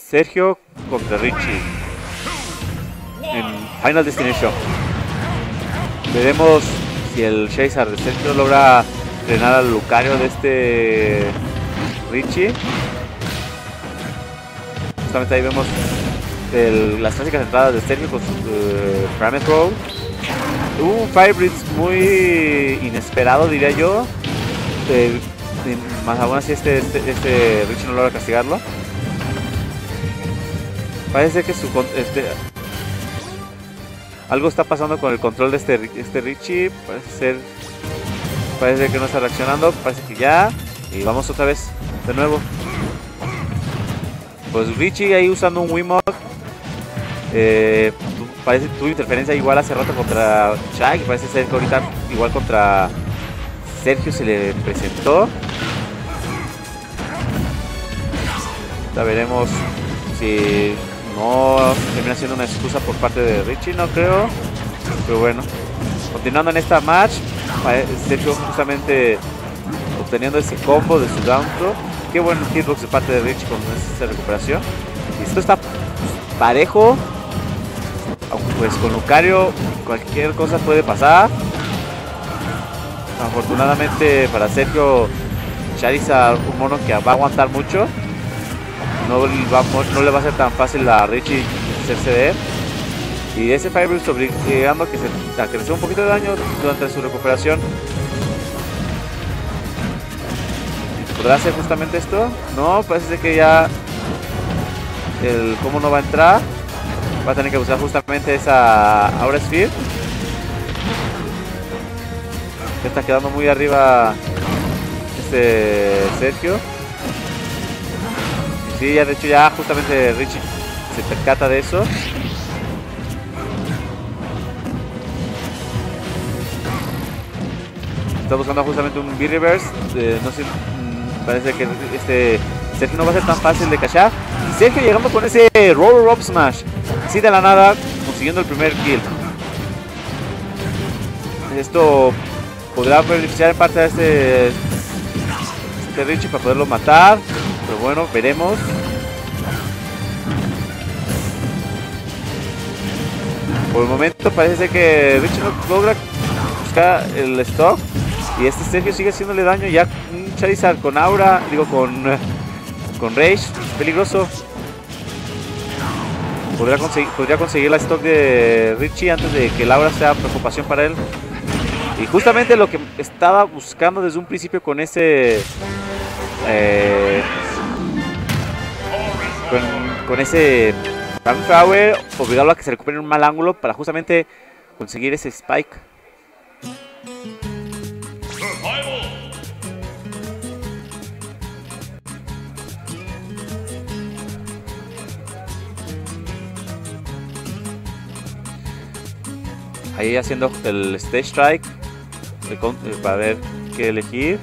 Sergio contra Richie en Final Destination. Veremos si el Charizard de Sergio logra frenar al Lucario de este Richie. Justamente ahí vemos las clásicas entradas de Sergio con su Primal Throw. Un Fire Blitz muy inesperado, diría yo. Más aún así este Richie no logra castigarlo. Parece que algo está pasando con el control de este Richie. Parece que no está reaccionando. Parece que ya. Y vamos otra vez. De nuevo. Pues Richie ahí usando un Wiimote. Parece que tuvo interferencia igual hace rato contra Shaq. Parece ser que ahorita igual contra Sergio se le presentó. Ya veremos si no termina siendo una excusa por parte de Richie, no creo. Pero bueno, continuando en esta match, Sergio justamente obteniendo ese combo de su down throw. Qué buen hitbox de parte de Richie con esa recuperación. Y esto está parejo. Pues con Lucario cualquier cosa puede pasar. Afortunadamente para Sergio, Charizard, un mono que va a aguantar mucho. No le va a ser tan fácil a Richie hacerse de él. Y ese Fire Blitz obligando a que le haga un poquito de daño durante su recuperación. ¿Podrá hacer justamente esto? No, parece que ya el combo no va a entrar. Va a tener que usar justamente esa Aura Sphere. Ya está quedando muy arriba Sergio. Sí, ya de hecho ya justamente Richie se percata de eso. Está buscando justamente un B-Reverse. No sé, parece que Sergio no va a ser tan fácil de cachar. Y Sergio llegando con ese Roller Up Smash. Así de la nada, consiguiendo el primer kill. Esto podrá beneficiar en parte a este Richie para poderlo matar. Pero bueno, veremos. Por el momento parece que Richie no logra buscar el stock. Y este Sergio sigue haciéndole daño. Ya un Charizard con Aura, con Rage, es peligroso. Podría conseguir la stock de Richie antes de que el Aura sea preocupación para él. Y justamente lo que estaba buscando desde un principio con ese con ese Power, obligarlo a que se recupere en un mal ángulo para justamente conseguir ese Spike. Ahí haciendo el Stage Strike para ver qué elegir.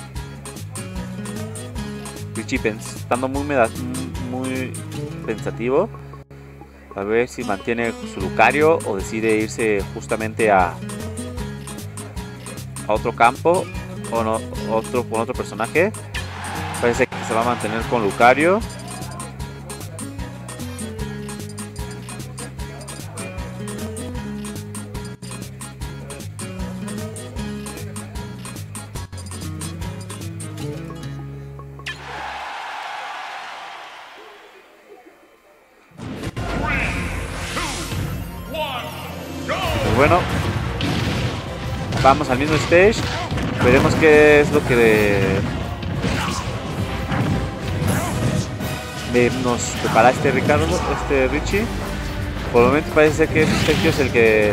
Richie estando muy pensativo. A ver si mantiene su Lucario o decide irse justamente a otro campo o no, con otro personaje. Parece que se va a mantener con Lucario. Bueno, vamos al mismo stage. Veremos qué es lo que nos prepara Richie. Por el momento parece que Sergio es el que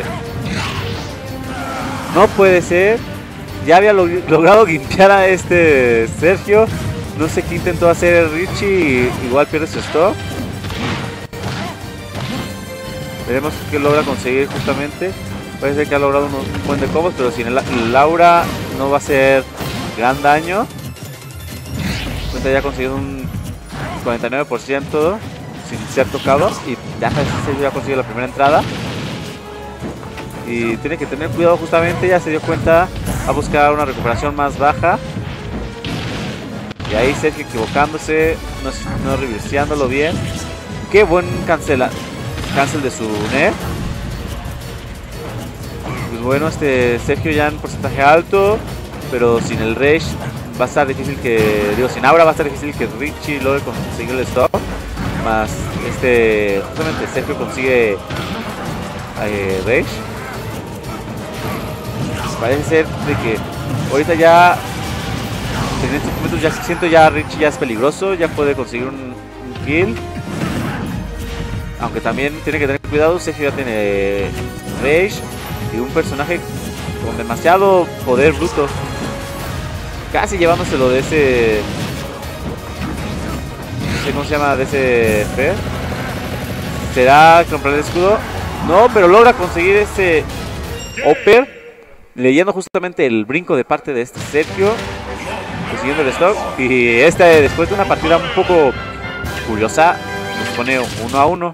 no puede ser. Ya había logrado limpiar a Sergio. No sé qué intentó hacer Richie y igual pierde su stop. Veremos qué logra conseguir justamente. Parece que ha logrado un buen de combos, pero sin el Aura no va a hacer gran daño. Entonces ya ha conseguido un 49% sin ser tocado. Y ya ha conseguido la primera entrada. Y tiene que tener cuidado justamente, ya se dio cuenta a buscar una recuperación más baja. Y ahí Sergio equivocándose, no reverseándolo bien. Qué buen cancel de su nerf. Pues bueno, Sergio ya en porcentaje alto, pero sin el Rage va a estar difícil que... Digo, sin Aura va a estar difícil que Richie logre conseguir el stop. Más justamente Sergio consigue Rage. Parece ser de que ahorita ya, en estos momentos ya siento ya Richie ya es peligroso, ya puede conseguir un kill. Aunque también tiene que tener cuidado, Sergio ya tiene Rage y un personaje con demasiado poder bruto. Casi llevándoselo de ese... No sé cómo se llama, de ese Fer. ¿Será comprar el escudo? No, pero logra conseguir ese Upper, leyendo justamente el brinco de parte de Sergio, consiguiendo el stock. Y después de una partida un poco curiosa, nos pone 1-1.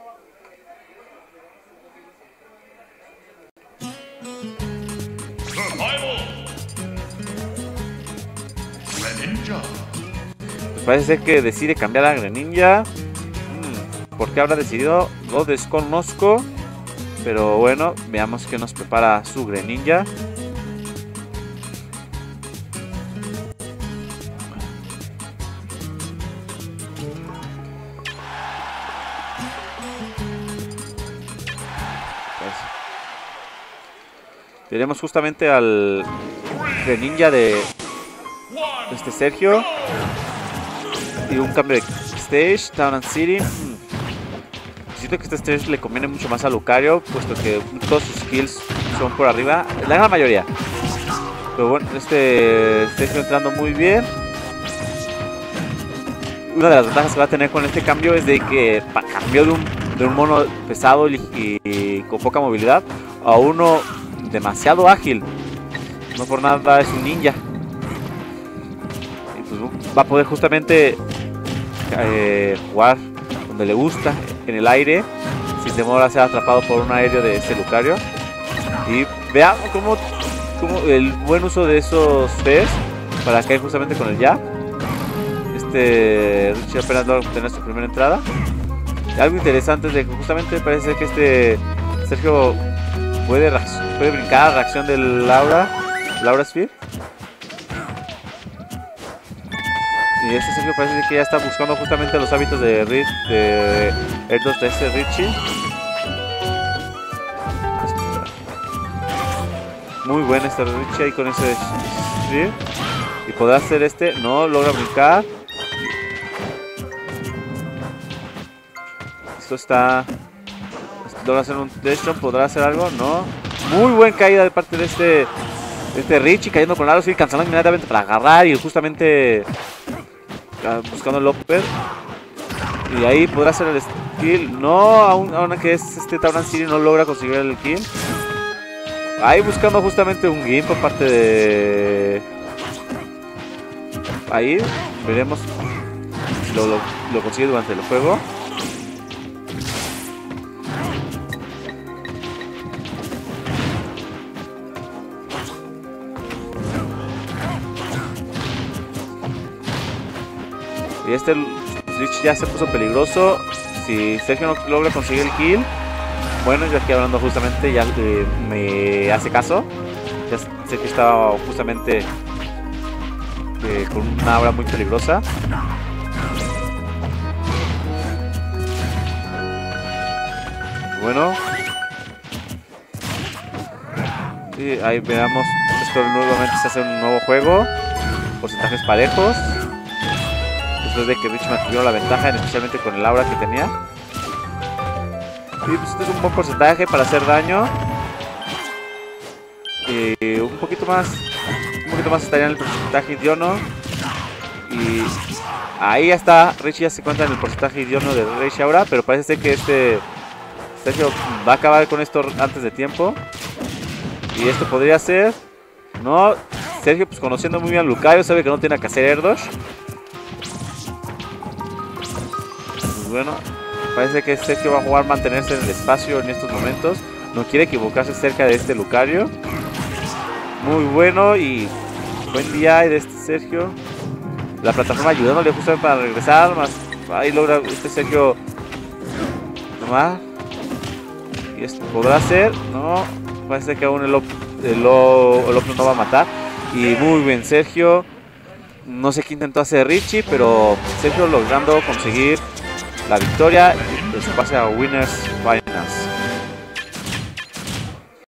Pues parece ser que decide cambiar a Greninja. ¿Por qué habrá decidido? Lo desconozco. Pero bueno, veamos qué nos prepara su Greninja. Veremos justamente al Greninja de Sergio. Y un cambio de stage, Town and City. Siento que este stage le conviene mucho más a Lucario, puesto que todos sus skills son por arriba, la gran mayoría. Pero bueno, Sergio entrando muy bien. Una de las ventajas que va a tener con este cambio es de que cambió de un mono pesado y con poca movilidad a uno demasiado ágil. No por nada es un ninja. Y pues va a poder justamente jugar donde le gusta, en el aire, sin temor a ser atrapado por un aéreo de Lucario. Y veamos cómo el buen uso de esos Fs para caer justamente con el jab. Richie apenas logra obtener su primera entrada. Y algo interesante es de que justamente parece que Sergio puede brincar a reacción del Aura Sphere. Y Sergio parece que ya está buscando justamente los hábitos de Erdos de Richie. Muy bueno Richie ahí con ese Sphere. Y podrá hacer no logra brincar. Logra hacer un dash jump, podrá hacer algo, no. Muy buena caída de parte de este Richie, cayendo con Aura Sphere, cancelando inmediatamente para agarrar y justamente buscando el upper. Y ahí podrá hacer el kill. No, aún que es Town City no logra conseguir el kill. Ahí buscando justamente un game por parte de... Ahí veremos si lo consigue durante el juego. Y Rich ya se puso peligroso. Si Sergio no logra conseguir el kill, bueno, yo aquí hablando justamente ya me hace caso. Ya sé que estaba justamente con una aura muy peligrosa. Bueno, y ahí veamos. Esto nuevamente se hace un nuevo juego. Porcentajes parejos. Después de que Rich mantuvieron la ventaja, especialmente con el aura que tenía. Y pues este es un buen porcentaje para hacer daño. Y un poquito más estaría en el porcentaje idiono. Y ahí ya está. Rich ya se encuentra en el porcentaje idiono de Rage ahora. Pero parece ser que Sergio va a acabar con esto antes de tiempo. Y esto podría ser... No, Sergio pues conociendo muy bien a Lucario sabe que no tiene que hacer Erdos. Pues bueno, parece que Sergio va a jugar mantenerse en el espacio en estos momentos. No quiere equivocarse cerca de Lucario. Muy bueno y buen día de Sergio. La plataforma ayudándole justamente para regresar. Más ahí logra Sergio tomar. Y esto podrá ser. No, parece que aún el Oplo no va a matar. Y muy bien, Sergio. No sé qué intentó hacer Richie, pero Sergio logrando conseguir la victoria y su pase a Winners Final.